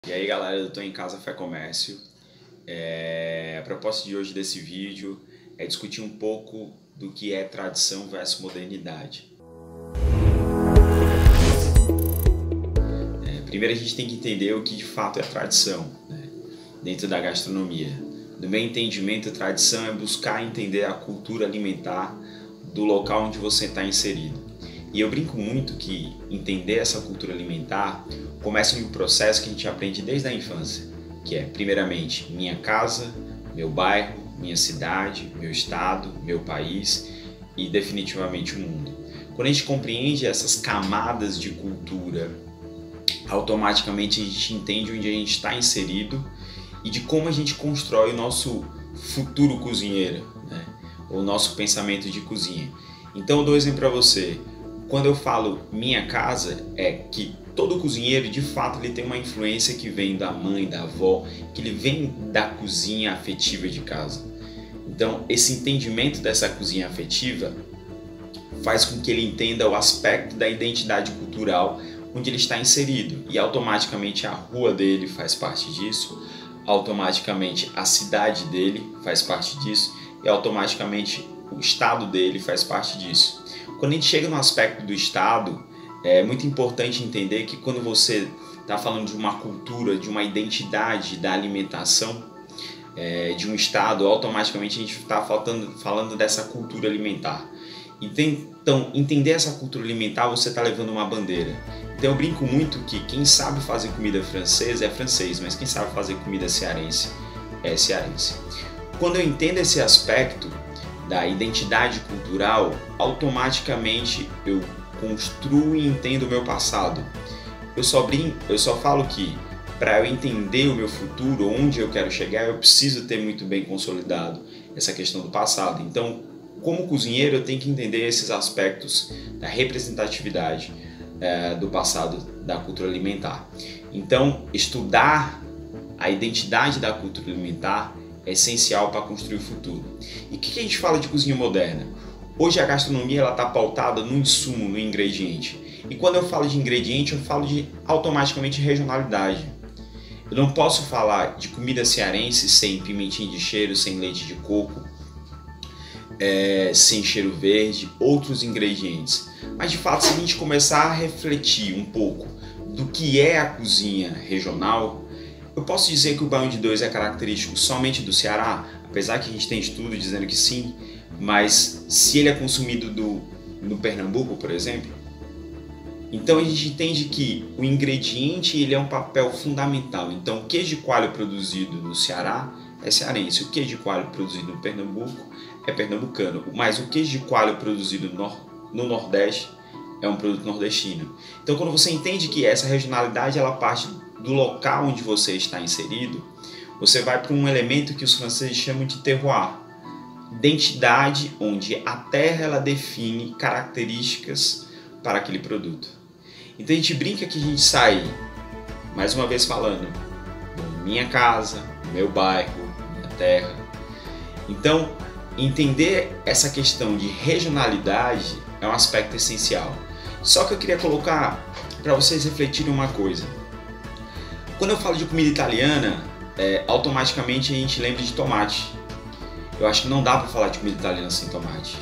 E aí galera, eu tô em Casa Fé Comércio. A proposta de hoje desse vídeo é discutir um pouco do que é tradição versus modernidade. Primeiro a gente tem que entender o que de fato é tradição, né, dentro da gastronomia. No meu entendimento, tradição é buscar entender a cultura alimentar do local onde você está inserido. E eu brinco muito que entender essa cultura alimentar começa em um processo que a gente aprende desde a infância, que é, primeiramente, minha casa, meu bairro, minha cidade, meu estado, meu país e definitivamente o mundo. Quando a gente compreende essas camadas de cultura, automaticamente a gente entende onde a gente está inserido e de como a gente constrói o nosso futuro cozinheiro, né? O nosso pensamento de cozinha. Então eu dou um exemplo para você. Quando eu falo minha casa, é que todo cozinheiro, de fato, ele tem uma influência que vem da mãe, da avó, que ele vem da cozinha afetiva de casa. Então, esse entendimento dessa cozinha afetiva faz com que ele entenda o aspecto da identidade cultural onde ele está inserido. E automaticamente a rua dele faz parte disso, automaticamente a cidade dele faz parte disso e automaticamente o estado dele faz parte disso. Quando a gente chega no aspecto do estado, é muito importante entender que quando você está falando de uma cultura, de uma identidade da alimentação de um estado, automaticamente a gente está falando dessa cultura alimentar. Então, entender essa cultura alimentar, você está levando uma bandeira. Então eu brinco muito que quem sabe fazer comida francesa é francês, mas quem sabe fazer comida cearense é cearense. Quando eu entendo esse aspecto da identidade cultural, automaticamente eu construo e entendo o meu passado. Eu só falo que para eu entender o meu futuro, onde eu quero chegar, eu preciso ter muito bem consolidado essa questão do passado. Então, como cozinheiro, eu tenho que entender esses aspectos da representatividade do passado da cultura alimentar. Então, estudar a identidade da cultura alimentar é essencial para construir o futuro. E o que a gente fala de cozinha moderna? Hoje a gastronomia está pautada no insumo, no ingrediente. E quando eu falo de ingrediente, eu falo de automaticamente regionalidade. Eu não posso falar de comida cearense sem pimentinha de cheiro, sem leite de coco, sem cheiro verde, outros ingredientes. Mas de fato, se a gente começar a refletir um pouco do que é a cozinha regional, eu posso dizer que o baião de dois é característico somente do Ceará, apesar que a gente tem estudo dizendo que sim, mas se ele é consumido no Pernambuco, por exemplo, então a gente entende que o ingrediente ele é um papel fundamental. Então o queijo de coalho produzido no Ceará é cearense, o queijo de coalho produzido no Pernambuco é pernambucano, mas o queijo de coalho produzido no Nordeste é um produto nordestino. Então quando você entende que essa regionalidade ela parte do local onde você está inserido, você vai para um elemento que os franceses chamam de terroir, identidade onde a terra ela define características para aquele produto. Então a gente brinca que a gente sai, mais uma vez falando, minha casa, meu bairro, minha terra. Então entender essa questão de regionalidade é um aspecto essencial. Só que eu queria colocar para vocês refletirem uma coisa. Quando eu falo de comida italiana, automaticamente a gente lembra de tomate. Eu acho que não dá para falar de comida italiana sem tomate.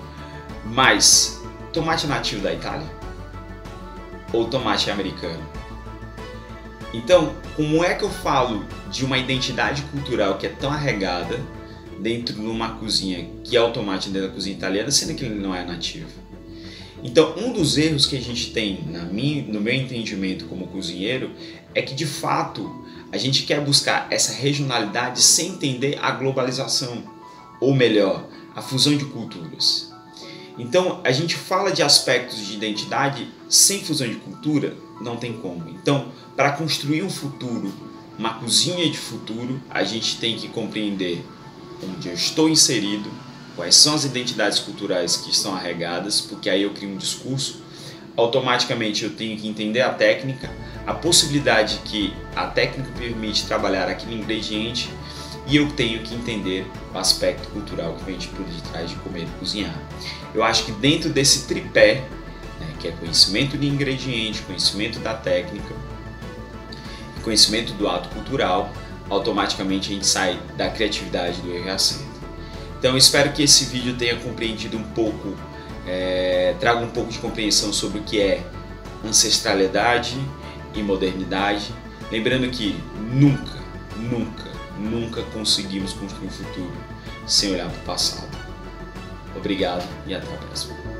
Mas, tomate nativo da Itália? Ou tomate americano? Então, como é que eu falo de uma identidade cultural que é tão arraigada dentro de uma cozinha que é o tomate dentro da cozinha italiana, sendo que ele não é nativo? Então, um dos erros que a gente tem, no meu entendimento como cozinheiro, é que de fato a gente quer buscar essa regionalidade sem entender a globalização, ou melhor, a fusão de culturas. Então, a gente fala de aspectos de identidade sem fusão de cultura, não tem como. Então, para construir um futuro, uma cozinha de futuro, a gente tem que compreender onde eu estou inserido, quais são as identidades culturais que estão arraigadas, porque aí eu crio um discurso. Automaticamente eu tenho que entender a técnica, a possibilidade que a técnica permite trabalhar aquele ingrediente e eu tenho que entender o aspecto cultural que vem por detrás de comer e cozinhar. Eu acho que dentro desse tripé, né, que é conhecimento de ingrediente, conhecimento da técnica conhecimento do ato cultural, automaticamente a gente sai da criatividade do erro e acerto. Então espero que esse vídeo tenha compreendido um pouco, traga um pouco de compreensão sobre o que é ancestralidade e modernidade. Lembrando que nunca conseguimos construir um futuro sem olhar para o passado. Obrigado e até a próxima.